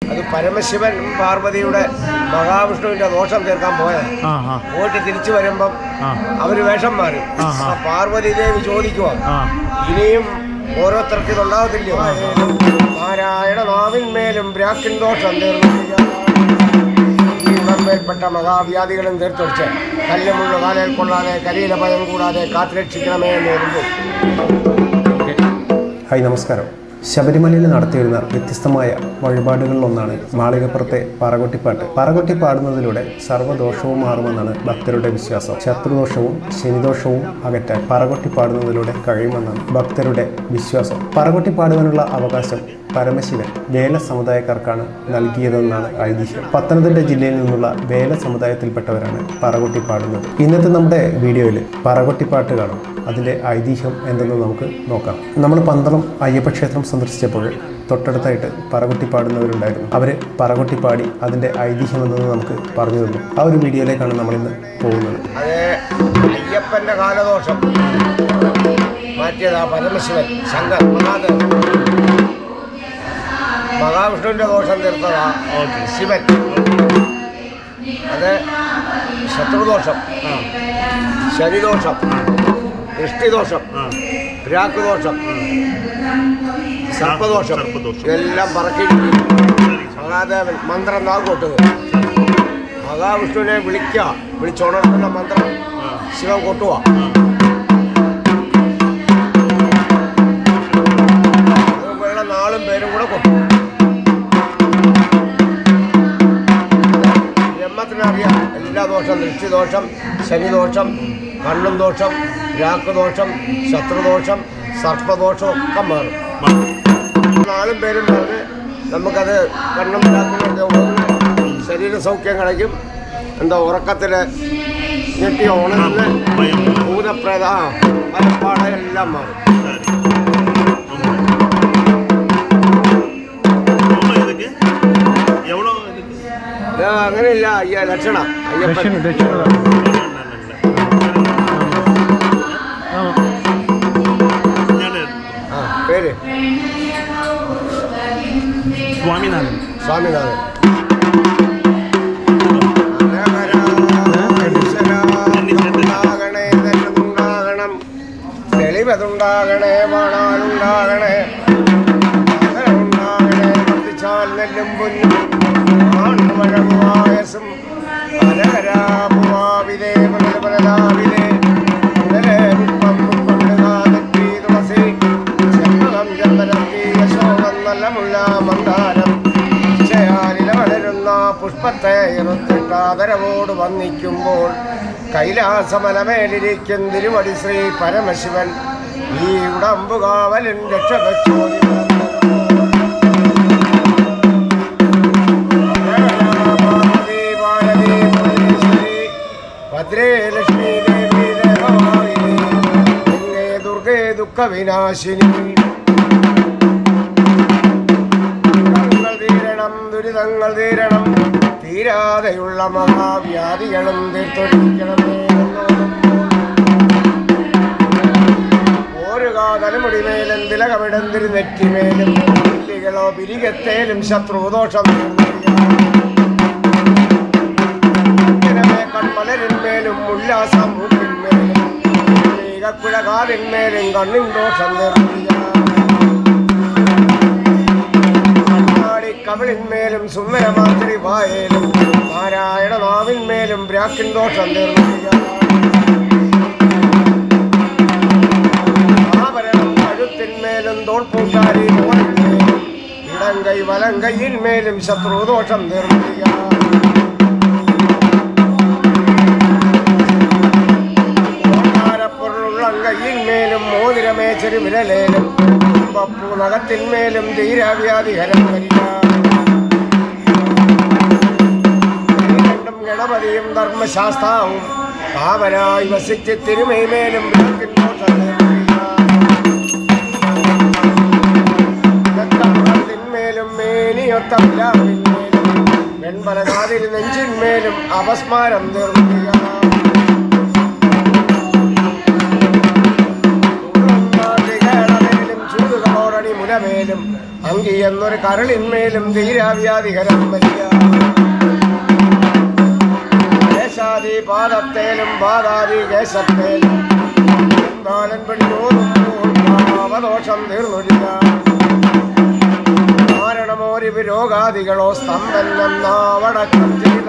അത് പരമശിവൻ പാർവതിയുടെ മഹാവിഷ്ണുവിന്റെ ദോഷം തീർക്കാൻ പോയത്. പോയിട്ട് തിരിച്ചു വരുമ്പം അവര് വേഷം മാറി. പാർവതി ദേവി ചോദിക്കുക, ഇനിയും ഓരോരുത്തർക്ക് ഇതുണ്ടാകത്തില്ലയോ? നാരായണ നാവിന്മേലും ബ്രാക്കിൻ ദോഷം തീർന്നേൽപ്പെട്ട മഹാവ്യാധികളും തീർത്തൊഴിച്ച് കല്ലുമുള്ള കാലയിൽ കൊള്ളാതെ കരിയില ഭയം കൂടാതെ കാത്തുരക്ഷിക്കണമേ എന്ന് എഴുതുന്നു. ഹായ്, നമസ്കാരം. ശബരിമലയിൽ നടത്തിവരുന്ന വ്യത്യസ്തമായ വഴിപാടുകളിലൊന്നാണ് മാളികപ്പുറത്തെ പറകൊട്ടിപ്പാട്ട്. പറകൊട്ടി പാടുന്നതിലൂടെ സർവ്വദോഷവും മാറുമെന്നാണ് ഭക്തരുടെ വിശ്വാസം. ശത്രുദോഷവും ശനിദോഷവും അകറ്റാൻ പറകൊട്ടി പാടുന്നതിലൂടെ കഴിയുമെന്നാണ് ഭക്തരുടെ വിശ്വാസം. പറകൊട്ടി പാടുവാനുള്ള അവകാശം പരമശിവൻ വേല സമുദായക്കാർക്കാണ് നൽകിയതെന്നാണ് ഐതിഹ്യം. പത്തനംതിട്ട ജില്ലയിൽ നിന്നുള്ള വേല സമുദായത്തിൽപ്പെട്ടവരാണ് പറകൊട്ടി പാടുന്നത്. ഇന്നത്തെ നമ്മുടെ വീഡിയോയിൽ പറകൊട്ടിപ്പാട്ട് കാണാം. അതിൻ്റെ ഐതിഹ്യം എന്തെന്ന് നമുക്ക് നോക്കാം. നമ്മൾ പന്തളം അയ്യപ്പക്ഷേത്രം സന്ദർശിച്ചപ്പോൾ തൊട്ടടുത്തായിട്ട് പറകൊട്ടി പാടുന്നവരുണ്ടായിരുന്നു. അവർ പറകൊട്ടി പാടി അതിൻ്റെ ഐതിഹ്യം എന്തെന്ന് നമുക്ക് പറഞ്ഞു തന്നു. ആ ഒരു വീഡിയോയിലേക്കാണ് നമ്മളിന്ന് പോകുന്നത്. അയ്യപ്പന്റെ കാലദോഷം മാറ്റിയതാ പരമശിവൻ. ശങ്കർ മഹാവിഷ്ണുവിന്റെ ദോഷം തീർത്തതാ ശിവൻ. അത് ശത്രുദോഷം, ശനിദോഷം, ദൃഷ്ടിദോഷം, ബ്രാക്കുദോഷം, സർപ്പദോഷം ഇതെല്ലാം പറക്കിയിട്ട് മഹാദേവൻ മന്ത്രം കൊട്ടത്. മഹാവിഷ്ണുവിനെ വിളിച്ചുണർത്തുന്ന മന്ത്രം ശിവൻ കൊട്ടുക. അതുപോലുള്ള നാളും പേരും കൂടെ കൊട്ടും. ബ്രഹ്മത്തിനറിയാം എല്ലാ ദോഷം, ദൃഷ്ടിദോഷം, ശനിദോഷം, കണ്ണും ദോഷം, ബ്രാക്കുദോഷം, ശത്രുദോഷം, സർപ്പദോഷം ഒക്കെ മാറും. നാളും പേരും പറഞ്ഞ് നമുക്കത് കണ്ണും ബ്രാക്കിനൊക്കെ ശരീര സൗഖ്യം കളിക്കും. എന്താ ഉറക്കത്തിൽ ഞെട്ടി ഉണർന്ന് ഭൂതപ്രേത പലപ്പാട് എല്ലാം മാറും. അങ്ങനെയില്ല ലക്ഷണ അയ്യപ്പൻ. പേര് സ്വാമിനാഥൻ. തെളിവതുണ്ടാകണേ, വാണാലുണ്ടാകണേ, ഉണ്ടാകണേ, വർദ്ധിച്ചാൽ നെല്ലും പൊന്നും ആൺമഴവായസും അരകരാപുവാവിതേ മുതലപരതാവിതേ മുതലേ പുഷ്പം പുഷ്പം തുളസി ചെമ്മകം ചെമ്പരത്തി യശോകം നല്ലമുള്ള മന്ദാരം ഇച്ഛയാലില വളരുന്ന പുഷ്പത്തെ ഇറുത്തിട്ടാദരവോട് വന്നിക്കുമ്പോൾ കൈലാസമലമേലിരിക്കും തിരുവടി ശ്രീ പരമശിവൻ ഈ ഉടമ്പുകാവലിൻ രക്ഷകച്ചോതി ഭദ്രേ ലക്ഷ്മീ ദേവി ദേവവാഹിനി ഗംഗേ ദുർഗേ ദുഃഖവിനാശിനി. ദുരിതങ്ങൾ തീരണം, തീരാതെയുള്ള മഹാവ്യാധികളും തീർത്തൊഴിക്കണമേ. ഓരുകാ തലമുടിമേലും തിലകമിടന്തിരി നെറ്റിമേലും പില്ലികളോ പിരികത്തേലും ശത്രുദോഷം കൺമലരിന്മേലും ഉല്ലാസം മൂക്കിന്മേലും കുഴകാതിന്മേലും കണ്ണിൻ ദോഷം നിർമ്മിക്കുക. കവിളിന്മേലും സുന്ദരമാതിരി വായേലും നാരായണ നാവിന്മേലും ബ്രാക്കിൻ ദോഷം നിർമ്മിക്കുക. ആഭരണം കഴുത്തിന്മേലും തോൾപ്പൂക്കാരി തോളിന്മേലും ഇടങ്കൈ വലങ്കൈയിന്മേലും ശത്രുദോഷം നിർമ്മിക്കുക. കയ്യിന്മേലും മോതിരമേച്ചൊരു വിരലേലും പപ്പു നഖത്തിന്മേലും ധീരവ്യാധിഹരം വരിക. രണ്ടും ഗണപതിയും ധർമ്മശാസ്താവും കാവനായി വസിച്ച് തിരുമേമേലും ത്തിന്മേലും മേനിയൊത്ത വിലാവിന്മേലും വെൺപലകാതിൽ നെഞ്ചിന്മേലും അപസ്മാരം നിർമ്മിക്കുക. മുലമേലും അങ്കി എന്നൊരു കരളിന്മേലും ധീരാവ്യാധികരം വലിയ ദേശാദി പാദത്തേലും പാദാദി കേശത്തേലും ബാലൻ പിടിയോദോഷം തീർന്നൊഴിക കാരണമോരി രോഗാദികളോ സ്തംഭന്നവടക്കം ചെയ്ത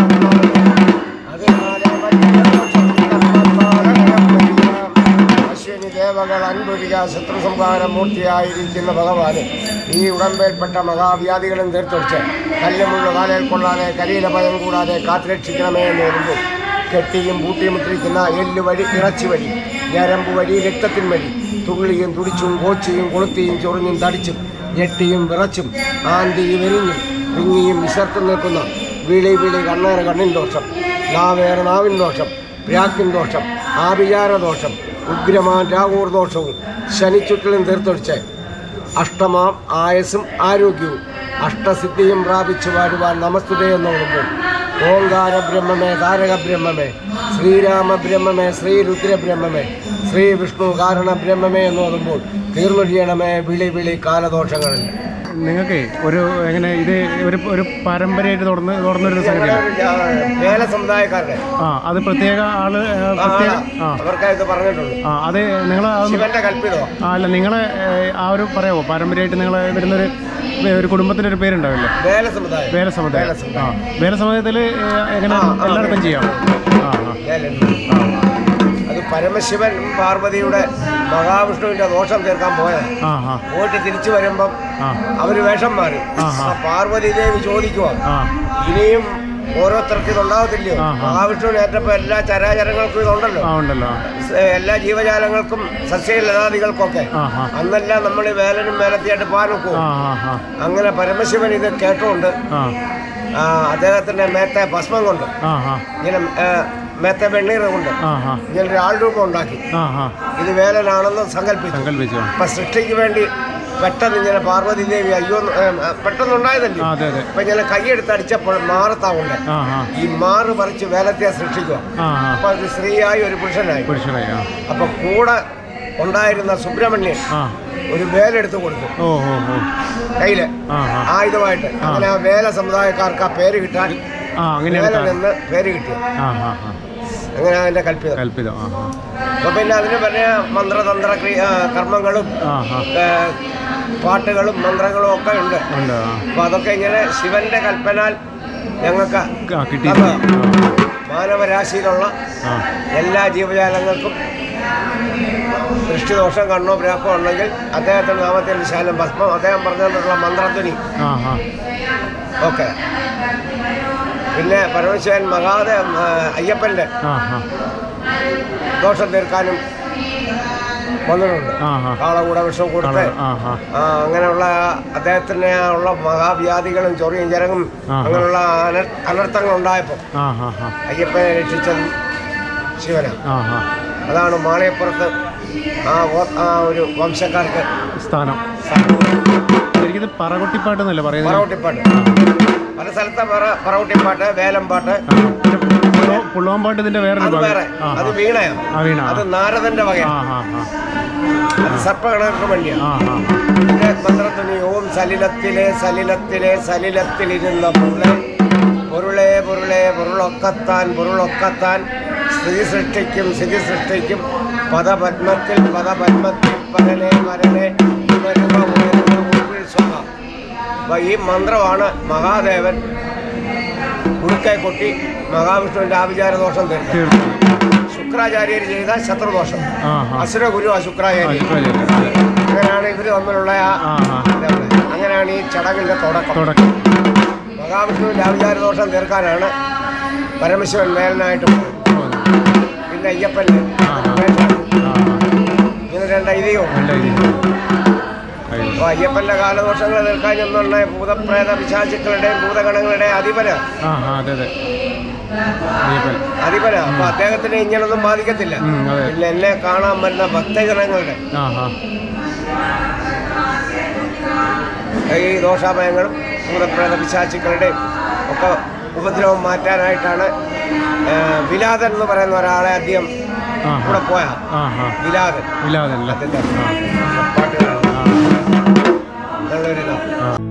അശ്വിനി ദേവകൾ അൻപൊഴിക ശത്രു സംഹാരം മൂർത്തിയായിരിക്കുന്ന ഭഗവാന് ഈ ഉടമ്പേൽപ്പെട്ട മഹാവ്യാധികളും തീർത്തൊഴിച്ച് കല്ലുമുള്ള കാലയിൽ കൊള്ളാതെ കരിയില ഭയം കൂടാതെ കാത്തുരക്ഷിക്കണമേ എന്ന് വരുമ്പോൾ കെട്ടിയും പൂട്ടിയുമിട്ടിരിക്കുന്ന എല്ല് വഴി ഇറച്ചി വഴി ഞരമ്പ് വഴി രക്തത്തിൻ വഴി തുള്ളിയും തുടിച്ചും കോച്ചിയും കൊളുത്തിയും ചൊറിഞ്ഞും തടിച്ചും ഞെട്ടിയും വിറച്ചും ആന്തിയും എരിഞ്ഞും വിങ്ങിയും വിശർത്തും നിൽക്കുന്ന വിളി വിളി കണ്ണേറെ കണ്ണിൻ ദോഷം നാവേറെ നാവിൻ ദോഷം പ്രാക്കിൻ ദോഷം ആഭിചാര ദോഷം ഉഗ്രമാൻ രാഹൂർ ദോഷവും ശനിച്ചുറ്റിലും തീർത്തൊഴിച്ച് അഷ്ടമാം ആയസും ആരോഗ്യവും അഷ്ടസിദ്ധിയും പ്രാപിച്ചു വാഴുവാൻ നമസ്തുതേ എന്നോടുമ്പോൾ ഓങ്കാര ബ്രഹ്മമേ താരക ബ്രഹ്മമേ ശ്രീരാമ ബ്രഹ്മമേ ശ്രീരുദ്ര ബ്രഹ്മമേ ശ്രീ വിഷ്ണു കാരണ ബ്രഹ്മമേ എന്നോടുമ്പോൾ തീർന്നൊഴിയണമേ വിളി വിളി കാലദോഷങ്ങളിൽ. നിങ്ങൾക്ക് ഒരു എങ്ങനെ ഇത് ഒരു പാരമ്പര്യമായിട്ട് തുടർന്നൊരു വേല സമുദായക്കാരുടെ അത് പ്രത്യേക ആള് അവർക്കായിട്ട് പറഞ്ഞിട്ടുള്ളൂ. അത് നിങ്ങൾ ശിവന്റെ കൽപ്പിതോ അല്ല നിങ്ങളെ ആ ഒരു പറയാമോ പാരമ്പര്യമായിട്ട് നിങ്ങൾ വരുന്നൊരു കുടുംബത്തിന്റെ ഒരു പേരുണ്ടാവില്ലേ? വേല സമുദായം. വേല സമുദായത്തിൽ എങ്ങനെ എല്ലാവർക്കും ചെയ്യാം? അത് പരമശിവൻ പാർവതിയുടെ മഹാവിഷ്ണുവിന്റെ ദോഷം തീർക്കാൻ പോയത്. പോയിട്ട് തിരിച്ചു വരുമ്പം അവര് വേഷം മാറി. പാർവതി ദേവി ചോദിക്കുക ഇനിയും ഓരോരുത്തർക്ക് ഇതുണ്ടാവത്തില്ലയോ? മഹാവിഷ്ണുവിന് ഏറ്റപ്പോ എല്ലാ ചരാചരങ്ങൾക്കും ഇതുണ്ടല്ലോ, എല്ലാ ജീവജാലങ്ങൾക്കും സസ്യലതാദികൾക്കൊക്കെ. അന്നെല്ലാം നമ്മൾ വേലനും വേലത്തിയായിട്ട് പാനൊക്കും. അങ്ങനെ പരമശിവൻ ഇത് കേട്ടുകൊണ്ട് അദ്ദേഹത്തിന്റെ മേത്തെ ഭസ്മം കൊണ്ട് ഇങ്ങനെ മേത്തെ വെണ്ണീർ കൊണ്ട് ഇങ്ങനെ ഒരു ആൾരൂപം ഉണ്ടാക്കി ഇത് വേലനാണെന്ന് സങ്കല്പിച്ചു. അപ്പൊ സൃഷ്ടിക്ക് വേണ്ടി പെട്ടെന്ന് ഇങ്ങനെ പാർവതി ദേവി അയ്യോ പെട്ടെന്നുണ്ടായതല്ലേ, അപ്പൊ ഇങ്ങനെ കൈയെടുത്ത് അടിച്ചപ്പോൾ മാറത്താവുണ്ട്. ഈ മാറ് പറിച്ച് വേലത്തെ സൃഷ്ടിക്കുക. അപ്പൊ ഒരു സ്ത്രീയായി ഒരു പുരുഷനായി. അപ്പൊ കൂടെ ഉണ്ടായിരുന്ന സുബ്രഹ്മണ്യൻ ഒരു വേലെടുത്ത് കൊടുത്തു കയ്യില് ആയുധമായിട്ട്. അങ്ങനെ ആ വേല സമുദായക്കാർക്ക് ആ പേര് കിട്ടാൻ വേലെന്ന് പേര് കിട്ടി. അങ്ങനെ അതിന്റെ കൽപ്പിതം. അപ്പൊ പിന്നെ അതിന് പറഞ്ഞ മന്ത്രതന്ത്ര കർമ്മങ്ങളും പാട്ടുകളും മന്ത്രങ്ങളും ഒക്കെ ഉണ്ട്. അപ്പൊ അതൊക്കെ ഇങ്ങനെ ശിവന്റെ കൽപ്പനാൽ ഞങ്ങൾക്ക് മാനവരാശിയിലുള്ള എല്ലാ ജീവജാലങ്ങൾക്കും ദൃഷ്ടിദോഷം കണ്ണോ പ്രാക്കോ ഉണ്ടെങ്കിൽ അദ്ദേഹത്തിന്റെ നാമത്തിൽ ശാലം ഭസ്മം അദ്ദേഹം പറഞ്ഞിട്ടുള്ള മന്ത്രധ്വനി ഓക്കെ. പിന്നെ പരമശിവൻ അയ്യപ്പന്റെ ദോഷം തീർക്കാനും വന്നിട്ടുണ്ട്. കാളകൂട വിഷം കൊടുത്ത് അങ്ങനെയുള്ള അദ്ദേഹത്തിന് ഉള്ള മഹാവ്യാധികളും ചൊറിയും ചരങ്ങും അങ്ങനെയുള്ള അനർത്ഥങ്ങൾ ഉണ്ടായപ്പോൾ അയ്യപ്പനെ രക്ഷിച്ചത് ശിവനാണ്. അതാണ് മാളികപ്പുറത്ത് ആ ഒരു വംശക്കാർക്ക് സ്ഥാനം. പറകൊട്ടിപ്പാട്ട് എന്നല്ലേ പറയുന്നത്? പറകൊട്ടിപ്പാട്ട് പല സ്ഥലത്തെ പറകൊട്ടിപ്പാട്ട്, വേലമ്പാട്ട്, പുള്ളുവമ്പാട്ട്. ഇതിന്റെ വേറെ അത് വീണയാണ്. അത് നാരദന്റെ വകയാണ്. അത് സർപ്പഗണങ്ങൾക്ക് വേണ്ടിയാണ്. പിന്നെ മന്ത്രധ്വനി ഓം സലിലത്തിലെ സലിലത്തിലെ സലിലത്തിലിരുന്ന പൊരുളെ പൊരുളെ പൊരുളൊക്കത്താൻ സ്ഥിതി സൃഷ്ടിക്കും പദപത്മത്തിൽ പരനെ ഈ മന്ത്രമാണ് മഹാദേവൻ ഉടുക്കൈ കൊട്ടി മഹാവിഷ്ണുവിന്റെ ആഭിചാരദോഷം തീർത്തു. ശുക്രാചാര്യർ ചെയ്ത ശത്രുദോഷം. അസുരഗുരു ശുക്രാചാര്യ. അങ്ങനെയാണ് ഇവര് തമ്മിലുള്ള അങ്ങനെയാണ് ഈ ചടങ്ങിന്റെ തുടക്കം. മഹാവിഷ്ണുവിന്റെ ആഭിചാരദോഷം തീർക്കാനാണ് പരമശിവൻ വേലനായിട്ട് പോയത്. പിന്നെ അയ്യപ്പന്റെ ഇങ്ങനെ രണ്ട് ഐതിഹ്യമുണ്ട്. അപ്പൊ അയ്യപ്പന്റെ കാലദോഷങ്ങൾ തീർക്കാൻ ചെന്നുള്ള ഭൂതപ്രേത പിശാചുക്കളുടെയും ഭൂതഗണങ്ങളുടെയും അധിപനാ. അപ്പൊ അദ്ദേഹത്തിന് ഇങ്ങനൊന്നും ബാധിക്കത്തില്ല. പിന്നെ എന്നെ കാണാൻ വരുന്ന ഭക്തജനങ്ങളുടെ ഈ ദോഷാഭയങ്ങളും ഭൂതപ്രേത പിശാചുക്കളുടെയും ഒക്കെ ഉപദ്രവം മാറ്റാനായിട്ടാണ് വിലാതൻ എന്ന് പറയുന്ന ഒരാളെ അധികം കൂടെ പോയാ. വിലാതൻ പാട്ടുകൾ നല്ലൊരിതാണ്.